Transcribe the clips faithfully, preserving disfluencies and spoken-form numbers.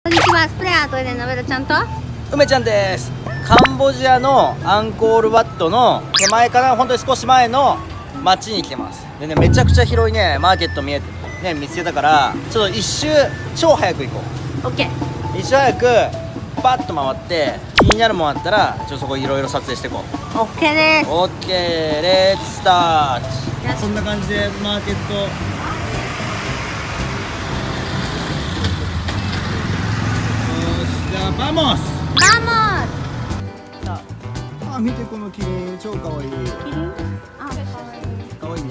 こんにちは、スプレーアートでのべろちゃんと梅ちゃんです。カンボジアのアンコールワットの手前から本当に少し前の街に来てます。でね、めちゃくちゃ広いねマーケット見えね見つけたから、ちょっと一周超早く行こう。 オッケー。 一周早くパッと回って気になるもんあったらちょっとそこいろいろ撮影していこう。 オッケーです。 オッケー、レッツスタート。そんな感じでマーケットよし、じゃあバモスバモあ、見てこのキリン超かわいい。 ス。キリン？あ、 かわいいね。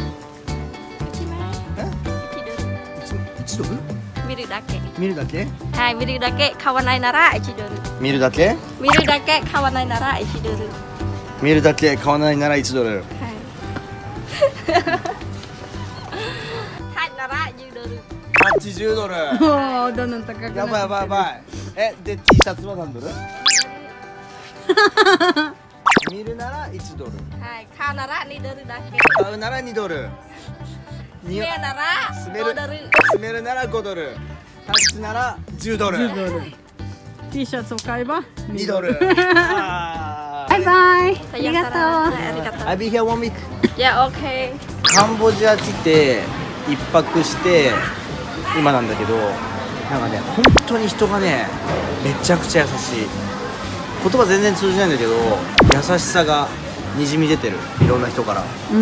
え？一ドル？ 見るだけ。 見るだけ？ はい、見るだけ買わないならいちドル。 見るだけ？ 見るだけ買わないならいちドル。 見るだけ買わないならいちドル。 はい。はいならじゅうドル。 はちじゅうドル。 おお、どんどん高くなってる。 やばいやばいやばい。え、で T シャツは何ドル？見るならいちドル。 はい、買うならにドルだけ。 買うならにドル。 住めなら住めるごドル。 住めるならごドル。タクシーならじゅうドル。 じゅうドル。T シャツを買えばにドル。あバイバイ。あさりがとう。 はいありがとう。 I'll be here one week。 いや、オッケー。 カンボジア来て一泊して今なんだけど、なんかね本当に人がねめちゃくちゃ優しい。言葉全然通じないんだけど優しさがにじみ出てる、いろんな人から。 うん。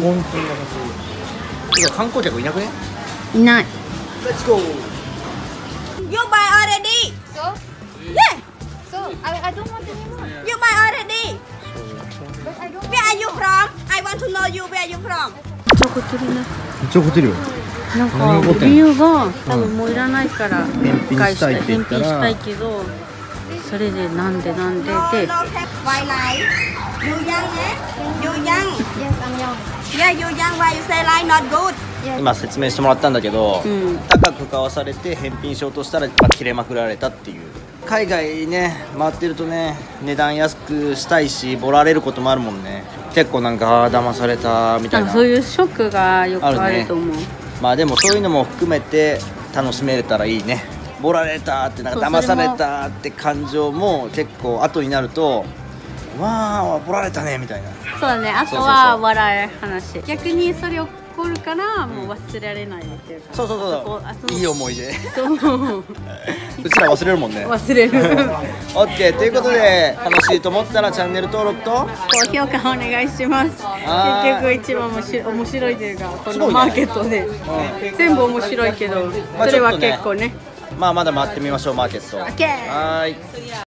本当に優しい。てか観光客いなくね？ いない。 Let's go。 You buy already? So? Yeah. So, I, I don't want anymore. You buy already? But I don't Where are you from? I want to know you. Where are you from? めっちゃ怒ってるね。 めっちゃ怒ってるよ。 なん何が怒ってんのか理由が多分もういらないから返品したいって言ったら返品したいけど、それでなんでなんで No, で no have white lie. You young, eh? You young. Yes, I'm young. Yeah, you young. Why you say lie not good? 今説明してもらったんだけど、 うん高く買わされて返品しようとしたら、まあ、切れまくられたっていう。海外ね回ってるとね値段安くしたいしボラれることもあるもんね。結構なんかあー騙されたみたいな。 そういうショックがよくあると思う。 まあでもそういうのも含めて楽しめれたらいいね。ボラれたってなんか騙されたって感情も結構後になるとわあボラれたねみたいな。 そうだね。あとは笑い話。逆にそれ起こるからもう忘れられないっていうか。 そうそうそうこあそのいい思い出。 そううちら忘れるもんね。 忘れる。 オッケーということで楽しいと思ったらチャンネル登録と高評価お願いします。 はーい結局一番面白い面白いというかこすごいねのマーケットで、全部面白いけどまあそれはちょっとね結構ね。 まあまだ回ってみましょうマーケット。 オッケーはーい。